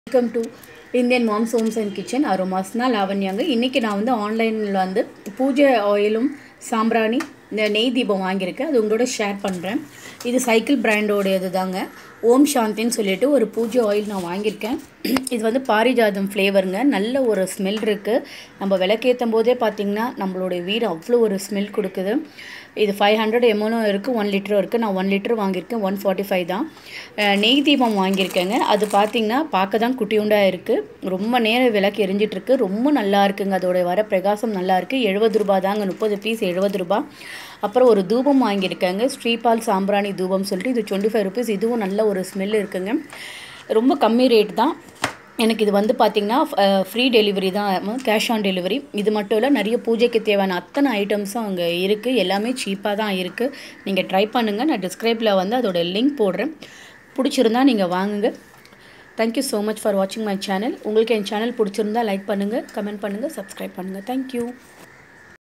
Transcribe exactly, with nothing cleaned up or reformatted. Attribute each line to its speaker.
Speaker 1: Welcome to Indian Moms Homes and Kitchen Aromas. நான் லாவண்யாங்க. இன்னைக்கு நான் வந்து ஆன்லைன்ல வந்து பூஜை ஆயிலும் சாம்பிராணி இந்த நெய் தீபம் வாங்கியிருக்கேன். அது உங்களோட ஷேர் பண்ணுறேன். இது சைக்கிள் பிராண்டோடையது தாங்க. ஓம் சாந்தின்னு சொல்லிட்டு ஒரு பூஜை ஆயில் நான் வாங்கியிருக்கேன். இது வந்து பாரிஜாதம் ஃப்ளேவருங்க. நல்ல ஒரு ஸ்மெல் இருக்குது. நம்ம விளக்கேற்றும் போதே பார்த்திங்கன்னா நம்மளுடைய வீடு அவ்வளோ ஒரு ஸ்மெல் கொடுக்குது. இது ஃபைவ் ஹண்ட்ரட் எம்எலும் இருக்குது, ஒன் லிட்டரும் இருக்குது. நான் ஒன் லிட்டர் வாங்கியிருக்கேன், ஒன் ஃபார்ட்டி ஃபைவ் தான். நெய் தீபம் வாங்கியிருக்கேங்க. அது பார்த்திங்கன்னா பார்க்க தான் குட்டியுண்டாக இருக்குது. ரொம்ப நேரம் விளக்கு எரிஞ்சிட்ருக்கு. ரொம்ப நல்லா இருக்குங்க. அதோட வர பிரகாசம் நல்லா இருக்குது. எழுபது ரூபா தாங்க, முப்பது பீஸ் எழுபது ரூபா. அப்புறம் ஒரு தூபம் வாங்கியிருக்காங்க, ஸ்ரீபால் சாம்பிராணி தூபம் சொல்லிட்டு. இது டுவெண்ட்டி ஃபைவ் ருபீஸ். இதுவும் நல்ல ஒரு ஸ்மெல் இருக்குங்க. ரொம்ப கம்மி ரேட் தான். எனக்கு இது வந்து பார்த்திங்கன்னா ஃப்ரீ டெலிவரி தான், கேஷ் ஆன் டெலிவரி. இது மட்டும் இல்லை, நிறைய பூஜைக்கு தேவையான அத்தனை ஐட்டம்ஸும் அங்கே இருக்குது. எல்லாமே சீப்பாக தான் இருக்குது. நீங்கள் ட்ரை பண்ணுங்கள். நான் டிஸ்கிரைப்பில் வந்து அதோட லிங்க் போடுறேன். பிடிச்சிருந்தா நீங்கள் வாங்குங்க. தேங்க்யூ ஸோ மச் ஃபார் வாட்சிங் மை சேனல். உங்களுக்கு என் சேனல் பிடிச்சிருந்தா லைக் பண்ணுங்கள், கமெண்ட் பண்ணுங்கள், சப்ஸ்கிரைப் பண்ணுங்கள். தேங்க்யூ.